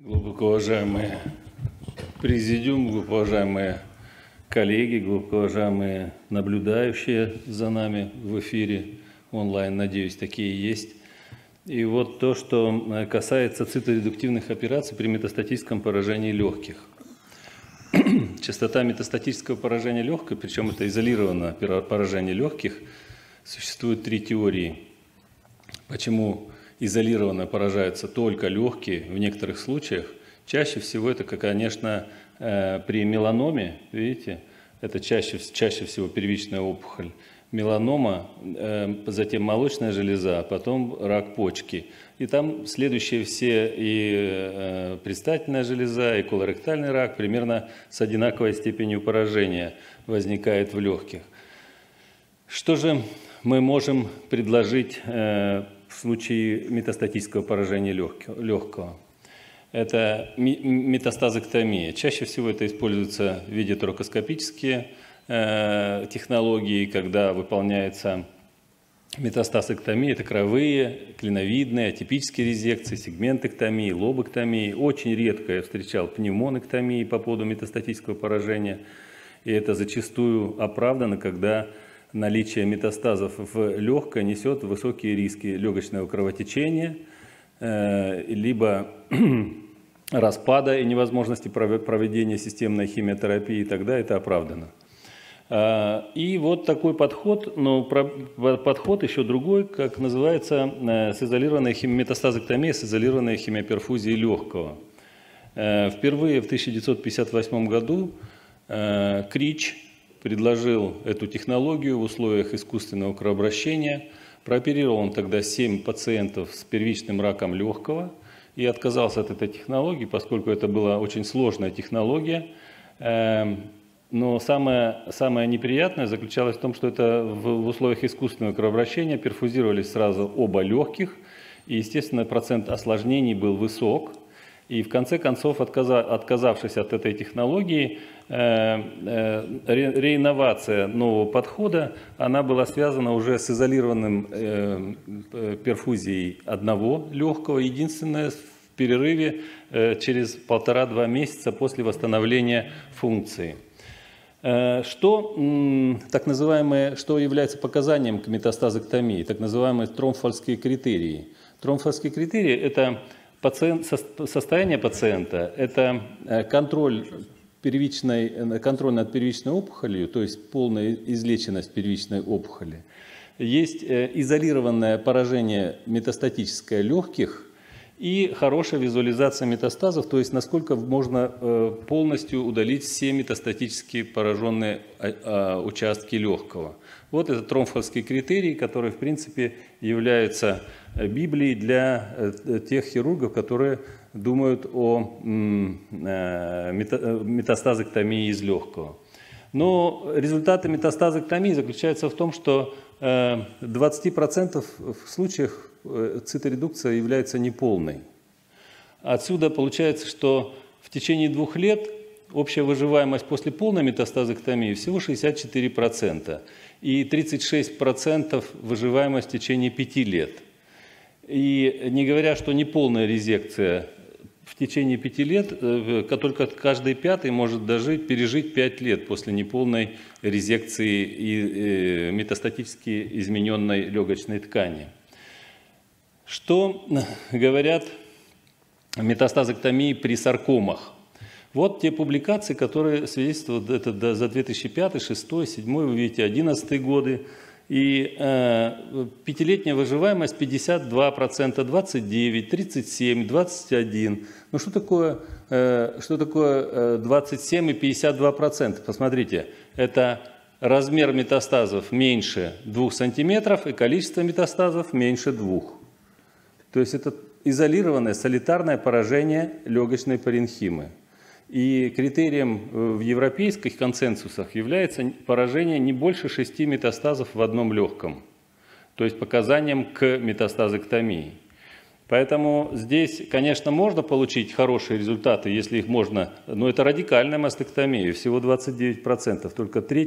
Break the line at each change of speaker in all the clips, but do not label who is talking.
Глубоко уважаемые президиум, глубоко уважаемые коллеги, глубоко уважаемые наблюдающие за нами в эфире онлайн, надеюсь, такие есть. И вот то, что касается циторедуктивных операций при метастатическом поражении легких. Частота метастатического поражения легкой, причем это изолированное поражение легких, существует три теории. Почему изолированно поражаются только легкие в некоторых случаях? Чаще всего это, конечно, при меланоме, видите, это чаще всего первичная опухоль. Меланома, затем молочная железа, а потом рак почки. И там следующие все и предстательная железа, и колоректальный рак примерно с одинаковой степенью поражения возникает в легких. Что же мы можем предложить в случае метастатического поражения легкого? Это метастазэктомия. Чаще всего это используется в виде торакоскопические технологии, когда выполняется метастазэктомия. Это кровые, клиновидные, атипические резекции, сегментэктомии, лобэктомии. Очень редко я встречал пневмонэктомии по поводу метастатического поражения. И это зачастую оправдано, когда наличие метастазов в легкое несет высокие риски легочного кровотечения, либо распада и невозможности проведения системной химиотерапии, тогда это оправдано. И вот такой подход, но подход еще другой, как называется, с изолированной метастазэктомией, с изолированной химиоперфузией легкого. Впервые в 1958 году Крич предложил эту технологию в условиях искусственного кровообращения. Прооперировал он тогда 7 пациентов с первичным раком легкого и отказался от этой технологии, поскольку это была очень сложная технология. Но самое неприятное заключалось в том, что это в условиях искусственного кровообращения перфузировались сразу оба легких, и, естественно, процент осложнений был высок. И в конце концов, отказавшись от этой технологии, реинновация нового подхода, она была связана уже с изолированным перфузией одного легкого, единственное в перерыве через 1,5-2 месяца после восстановления функции. Что является показанием к метастазэктомии? Так называемые тромфальские критерии. Тромфальские критерии – это состояние пациента, это контроль над первичной опухолью, то есть полная излеченность первичной опухоли. Есть изолированное поражение метастатическое легких и хорошая визуализация метастазов, то есть насколько можно полностью удалить все метастатически пораженные участки легкого. Вот это тромфальский критерий, который, в принципе, является Библией для тех хирургов, которые думают о метастазэктомии из легкого. Но результаты метастазэктомии заключаются в том, что в 20% случаях циторедукция является неполной. Отсюда получается, что в течение 2 лет общая выживаемость после полной метастазэктомии всего 64%, и 36% выживаемость в течение 5 лет. И не говоря, что неполная резекция в течение 5 лет, только каждый 5-й может пережить 5 лет после неполной резекции и метастатически измененной легочной ткани. Что говорят о метастазэктомии при саркомах? Вот те публикации, которые свидетельствуют это за 2005, 2006, 2007, вы видите, 2011 годы. И 5-летняя выживаемость 52%, 29%, 37%, 21%. Ну что такое 27% и 52%? Посмотрите, это размер метастазов меньше 2 сантиметров и количество метастазов меньше 2. То есть это изолированное солитарное поражение легочной паренхимы. И критерием в европейских консенсусах является поражение не больше 6 метастазов в одном легком, то есть показанием к метастазэктомии. Поэтому здесь, конечно, можно получить хорошие результаты, если их можно, но это радикальная мастектомия, всего 29%, только 3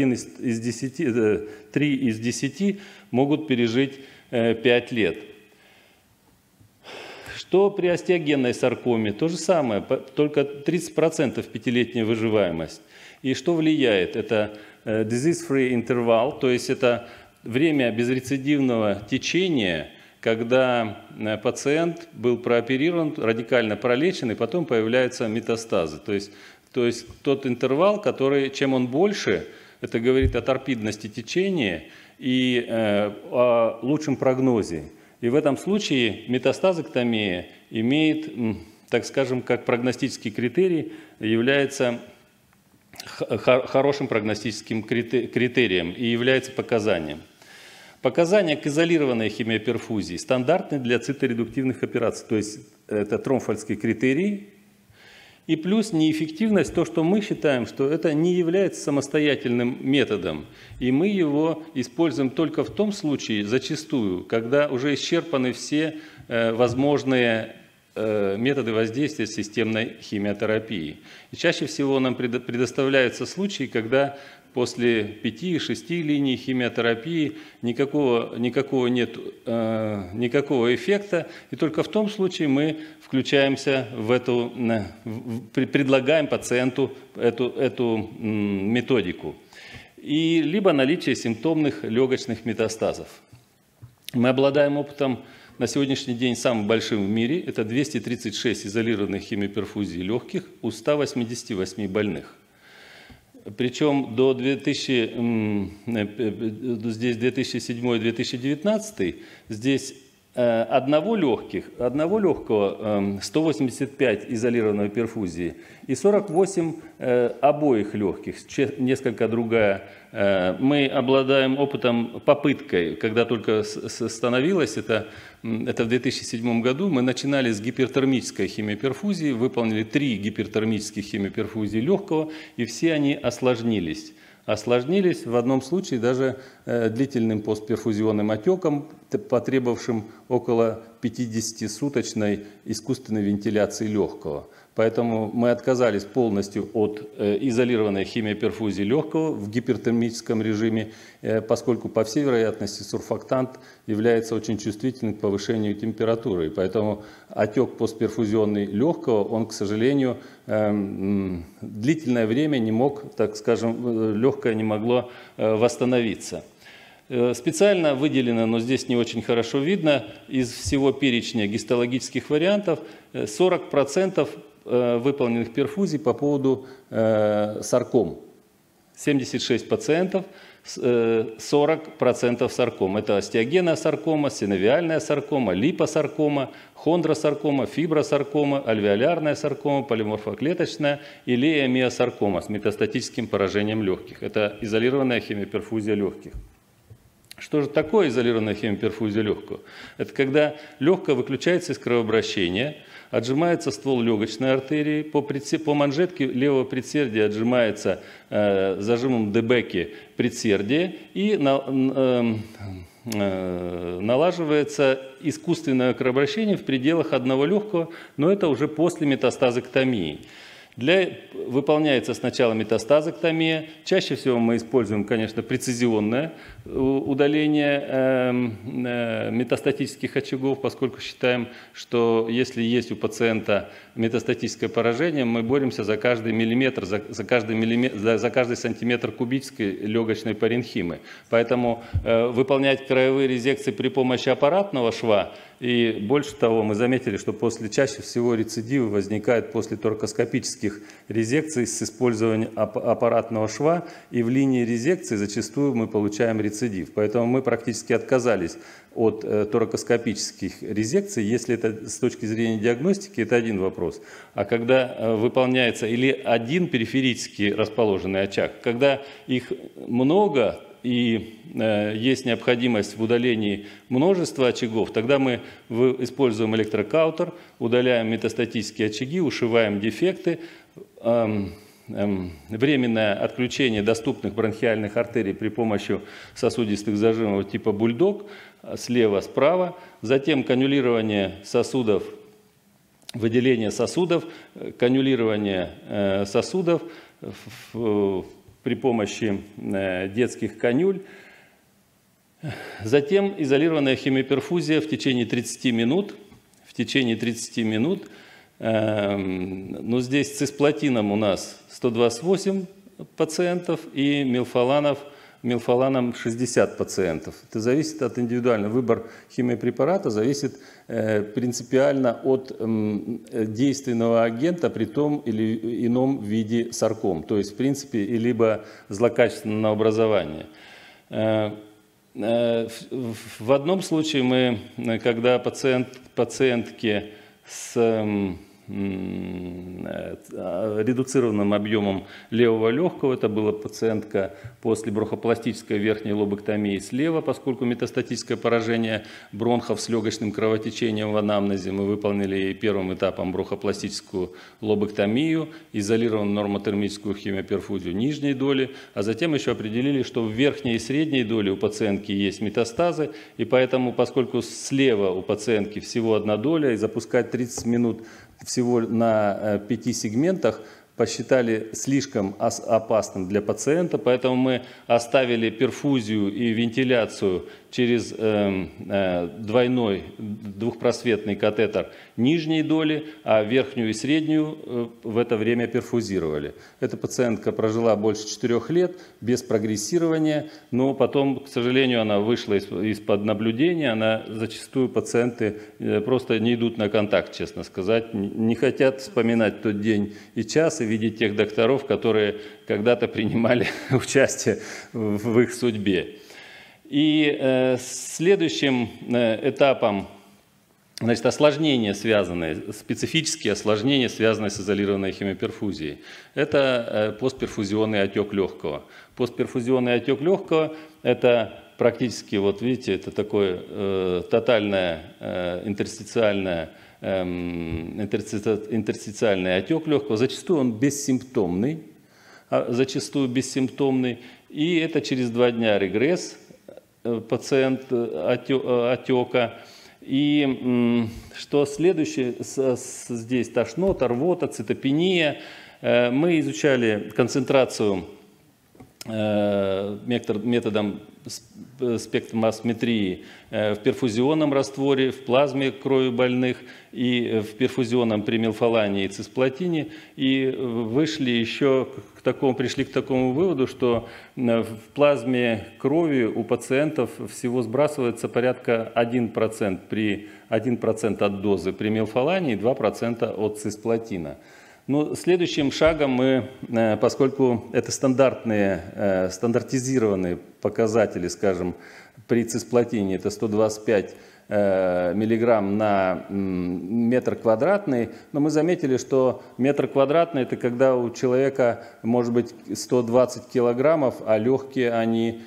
из 10 могут пережить 5 лет. Что при остеогенной саркоме? То же самое, только 30% пятилетняя выживаемость. И что влияет? Это disease-free interval, то есть это время безрецидивного течения, когда пациент был прооперирован, радикально пролечен, и потом появляются метастазы. То есть тот интервал, который, чем он больше, это говорит о торпидности течения и о лучшем прогнозе. И в этом случае метастазэктомия имеет, так скажем, как прогностический критерий, является хорошим прогностическим критерием и является показанием. Показания к изолированной химиоперфузии стандартны для циторедуктивных операций, то есть это тромфальский критерий, и плюс неэффективность, то, что мы считаем, что это не является самостоятельным методом, и мы его используем только в том случае, зачастую, когда уже исчерпаны все возможные методы воздействия системной химиотерапии. И чаще всего нам предоставляются случаи, когда после 5-6 линий химиотерапии никакого нет никакого эффекта, и только в том случае мы включаемся в эту, предлагаем пациенту эту методику. И либо наличие симптомных легочных метастазов. Мы обладаем опытом на сегодняшний день самым большим в мире, это 236 изолированных химиоперфузий легких у 188 больных. Причем до 2007-2019 здесь одного легкого 185 изолированной перфузии и 48 обоих легких, несколько другая. Мы обладаем опытом, попыткой, когда только становилось, это в 2007 году, мы начинали с гипертермической химиоперфузии, выполнили 3 гипертермических химиоперфузии легкого, и все они осложнились. Осложнились в одном случае даже длительным постперфузионным отеком, потребовавшим около 50-суточной искусственной вентиляции легкого. Поэтому мы отказались полностью от изолированной химиоперфузии легкого в гипертермическом режиме, поскольку, по всей вероятности, сурфактант является очень чувствительным к повышению температуры. Поэтому отек постперфузионный легкого, он, к сожалению, длительное время не мог, так скажем, легкое не могло восстановиться. Специально выделено, но здесь не очень хорошо видно, из всего перечня гистологических вариантов 40% выполненных перфузий по поводу сарком. 76 пациентов, 40% сарком. Это остеогенная саркома, синовиальная саркома, липосаркома, хондросаркома, фибросаркома, альвеолярная саркома, полиморфоклеточная и леомиосаркома с метастатическим поражением легких. Это изолированная химиоперфузия легких. Что же такое изолированная химиоперфузия легкого? Это когда легкое выключается из кровообращения, отжимается ствол легочной артерии, по манжетке левого предсердия отжимается зажимом Дебекки предсердие и налаживается искусственное кровообращение в пределах одного легкого, но это уже после метастазэктомии. Выполняется сначала метастазэктомия. Чаще всего мы используем, конечно, прецизионное удаление метастатических очагов, поскольку считаем, что если есть у пациента метастатическое поражение, мы боремся за каждый миллиметр, за каждый сантиметр кубической легочной паренхимы. Поэтому выполнять краевые резекции при помощи аппаратного шва, и больше того, мы заметили, что чаще всего рецидивы возникают после торакоскопических резекций с использованием аппаратного шва, и в линии резекции зачастую мы получаем рецидив. Поэтому мы практически отказались от торакоскопических резекций. Если это с точки зрения диагностики, это один вопрос. А когда выполняется или один периферически расположенный очаг, когда их много, и есть необходимость в удалении множества очагов, тогда мы используем электрокаутер, удаляем метастатические очаги, ушиваем дефекты, временное отключение доступных бронхиальных артерий при помощи сосудистых зажимов типа бульдог, слева-справа, затем канюлирование сосудов, выделение сосудов, канюлирование сосудов при помощи детских канюль. Затем изолированная химиоперфузия в течение 30 минут. В течение 30 минут. Но здесь цисплатином у нас 128 пациентов и мелфоланом 60 пациентов. Это зависит от индивидуального. Выбор химиопрепарата зависит принципиально от действенного агента при том или ином виде сарком. То есть, в принципе, либо злокачественного образования. В одном случае мы, когда пациентке с редуцированным объемом левого легкого, это была пациентка после бронхопластической верхней лобэктомии слева, поскольку метастатическое поражение бронхов с легочным кровотечением в анамнезе, мы выполнили ей первым этапом бронхопластическую лобэктомию, изолированную нормотермическую химиоперфузию нижней доли, а затем еще определили, что в верхней и средней доли у пациентки есть метастазы, и поэтому, поскольку слева у пациентки всего одна доля, и запускать 30 минут всего на 5 сегментах посчитали слишком опасным для пациента, поэтому мы оставили перфузию и вентиляцию через двойной двухпросветный катетер нижней доли, а верхнюю и среднюю в это время перфузировали. Эта пациентка прожила больше 4 лет без прогрессирования, но потом, к сожалению, она вышла из-под наблюдения. Зачастую пациенты просто не идут на контакт, честно сказать, не хотят вспоминать тот день и час и видеть тех докторов, которые когда-то принимали участие в их судьбе. И следующим этапом, значит, осложнения, специфические осложнения, связанные с изолированной химиоперфузией. Это постперфузионный отек легкого. Постперфузионный отек легкого – это практически, вот видите, это такое тотальное интерстициальный отек легкого. Зачастую он бессимптомный, и это через 2 дня регресс пациент отека. И что следующее, здесь тошнота, рвота, цитопения. Мы изучали концентрацию методом спектромасметрии в перфузионном растворе, в плазме крови больных и в перфузионном при мелфолане и цисплатине. И пришли к такому выводу, что в плазме крови у пациентов всего сбрасывается порядка 1% от дозы при мелфолане и 2% от цисплатина. Но следующим шагом мы, поскольку это стандартизированные показатели, скажем, при цисплатине это 125 миллиграмм на метр квадратный, но мы заметили, что метр квадратный – это когда у человека может быть 120 килограммов, а легкие они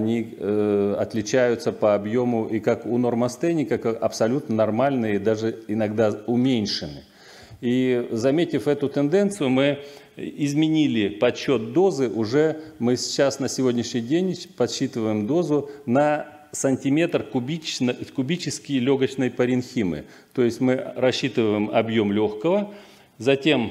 отличаются по объему и как у нормостеника, как абсолютно нормальные, даже иногда уменьшены. И заметив эту тенденцию, мы изменили подсчет дозы. Мы сейчас на сегодняшний день подсчитываем дозу на сантиметр кубический легочной паренхимы. То есть мы рассчитываем объем легкого, затем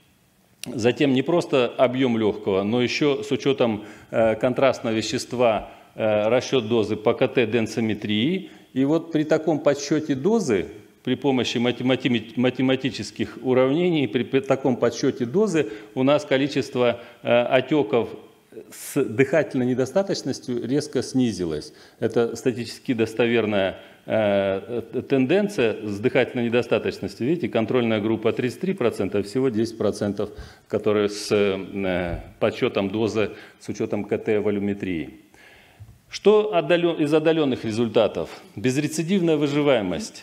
не просто объем легкого, но еще с учетом контрастного вещества расчет дозы по КТ-денсометрии. И вот при таком подсчете дозы, при помощи математических уравнений, при таком подсчете дозы у нас количество отеков с дыхательной недостаточностью резко снизилось. Это статистически достоверная тенденция с дыхательной недостаточностью. Видите, контрольная группа 33%, а всего 10%, которые с подсчетом дозы с учетом КТ-волюметрии. Что из отдаленных результатов? Безрецидивная выживаемость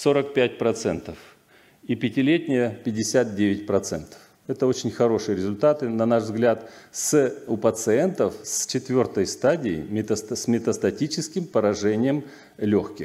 45% и 5-летняя 59%. Это очень хорошие результаты, на наш взгляд, у пациентов с 4-й стадией с метастатическим поражением легких.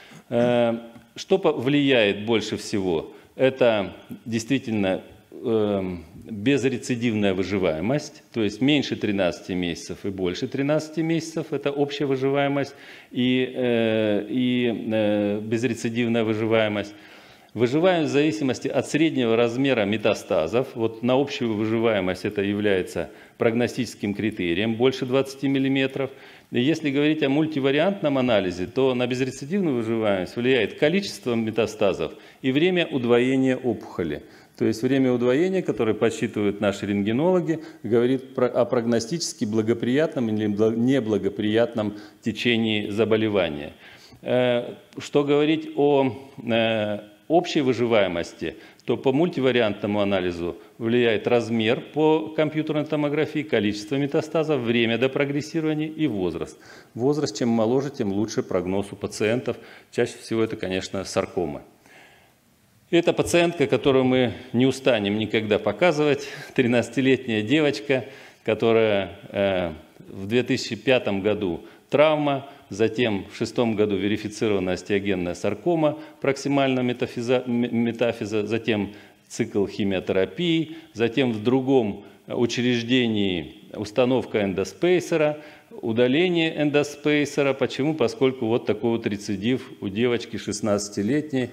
Что влияет больше всего? Это действительно безрецидивная выживаемость, то есть меньше 13 месяцев и больше 13 месяцев, это общая выживаемость и безрецидивная выживаемость. Выживаемость в зависимости от среднего размера метастазов. Вот на общую выживаемость это является прогностическим критерием, больше 20 мм. И если говорить о мультивариантном анализе, то на безрецидивную выживаемость влияет количество метастазов и время удвоения опухоли. То есть время удвоения, которое подсчитывают наши рентгенологи, говорит о прогностически благоприятном или неблагоприятном течении заболевания. Что говорить о общей выживаемости, то по мультивариантному анализу влияет размер по компьютерной томографии, количество метастазов, время до прогрессирования и возраст. Возраст, чем моложе, тем лучше прогноз у пациентов. Чаще всего это, конечно, саркомы. Это пациентка, которую мы не устанем никогда показывать, 13-летняя девочка, которая в 2005 году травма, затем в 2006 году верифицирована остеогенная саркома проксимального метафиза, затем цикл химиотерапии, затем в другом учреждении установка эндоспейсера, удаление эндоспейсера. Почему? Поскольку вот такой вот рецидив у девочки 16-летней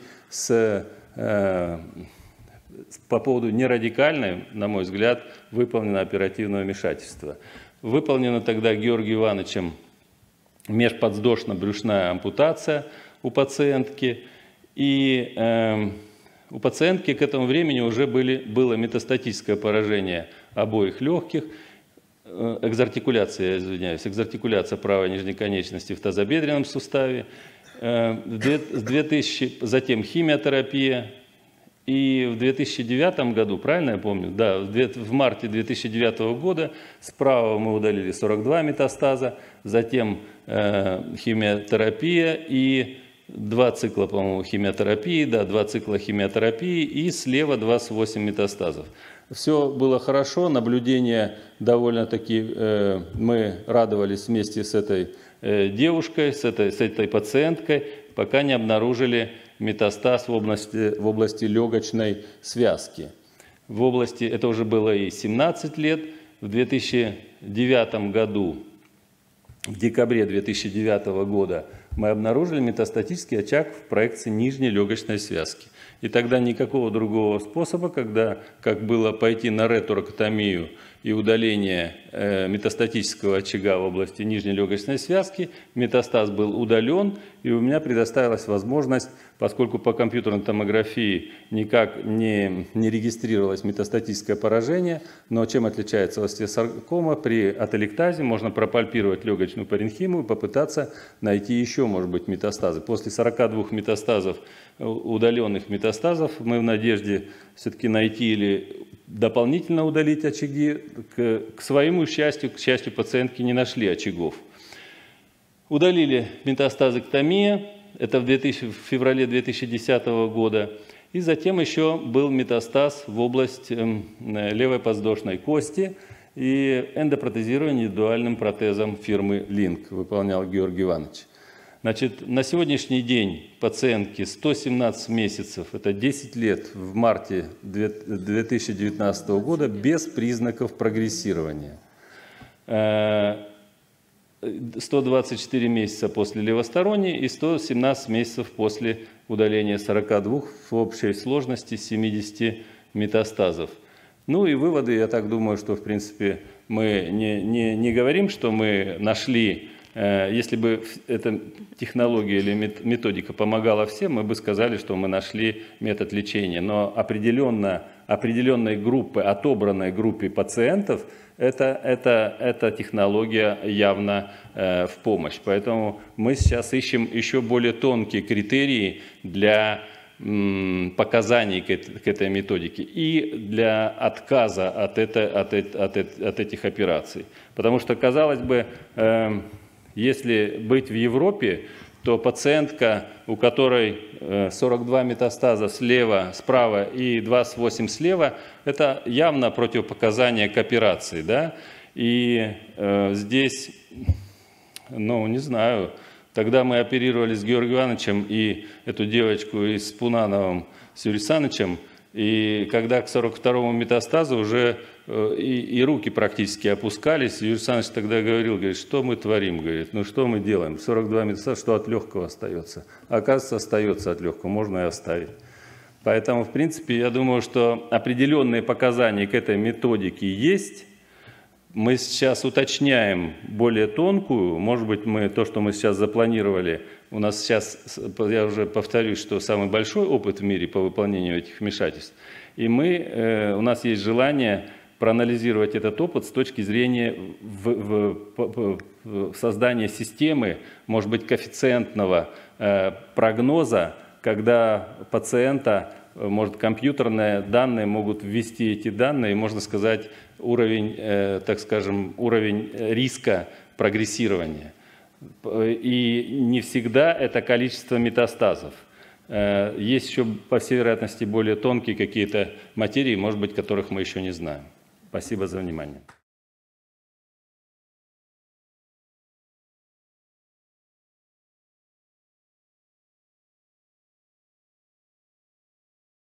по поводу нерадикальной, на мой взгляд, выполнено оперативное вмешательство. Выполнено тогда Георгием Ивановичем межподвздошно-брюшная ампутация у пациентки. И у пациентки к этому времени уже было метастатическое поражение обоих легких, экзартикуляция правой нижней конечности в тазобедренном суставе, затем химиотерапия. И в 2009 году, правильно я помню, да, в марте 2009 года справа мы удалили 42 метастаза, затем химиотерапия и 2 цикла, по-моему, химиотерапии, да, 2 цикла химиотерапии и слева 28 метастазов. Все было хорошо, наблюдение довольно-таки, мы радовались вместе с этой девушкой, с этой пациенткой, пока не обнаружили метастаз в области легочной связки. Это уже было и 17 лет. В 2009 году, в декабре 2009 года, мы обнаружили метастатический очаг в проекции нижней легочной связки. И тогда никакого другого способа, как было пойти на реторакотомию и удаление метастатического очага в области нижней легочной связки, метастаз был удален, и у меня предоставилась возможность, поскольку по компьютерной томографии никак не регистрировалось метастатическое поражение, но чем отличается остеосаркома, при ателектазе можно пропальпировать легочную паренхиму и попытаться найти еще, может быть, метастазы. После 42 метастазов, удаленных метастазов, мы в надежде все-таки найти или дополнительно удалить очаги. К своему счастью, к счастью пациентки, не нашли очагов. Удалили метастазэктомия, это в феврале 2010 года. И затем еще был метастаз в область левой подвздошной кости и эндопротезирование индивидуальным протезом фирмы Link выполнял Георгий Иванович. Значит, на сегодняшний день пациентке 117 месяцев, это 10 лет в марте 2019 года, без признаков прогрессирования. 124 месяца после левосторонней и 117 месяцев после удаления 42 в общей сложности 70 метастазов. Ну и выводы, я так думаю, что в принципе мы не говорим, что мы нашли. Если бы эта технология или методика помогала всем, мы бы сказали, что мы нашли метод лечения. Но определенной группы, отобранной группе пациентов, эта технология явно в помощь. Поэтому мы сейчас ищем еще более тонкие критерии для показаний к этой методике и для отказа от этих операций. Потому что, казалось бы, если быть в Европе, то пациентка, у которой 42 метастаза справа и 28 слева, это явно противопоказание к операции. Да? И здесь, ну, не знаю, тогда мы оперировали с Георгием Ивановичем и эту девочку и с Пунановым, с Юрием Александровичем, и когда к 42-му метастазу уже и руки практически опускались, Юрий Александрович тогда говорит, что мы творим, говорит, ну что мы делаем, 42 метастаза, что от легкого остается? Оказывается, остается от легкого, можно и оставить. Поэтому, в принципе, я думаю, что определенные показания к этой методике есть. Мы сейчас уточняем более тонкую, может быть, то, что мы сейчас запланировали, у нас сейчас, я уже повторюсь, что самый большой опыт в мире по выполнению этих вмешательств, и у нас есть желание проанализировать этот опыт с точки зрения создания системы, может быть, коэффициентного прогноза, когда пациента, может, компьютерные данные могут ввести эти данные, и, можно сказать, уровень, так скажем, уровень риска прогрессирования. И не всегда это количество метастазов. Есть еще, по всей вероятности, более тонкие какие-то материи, может быть, которых мы еще не знаем. Спасибо за внимание.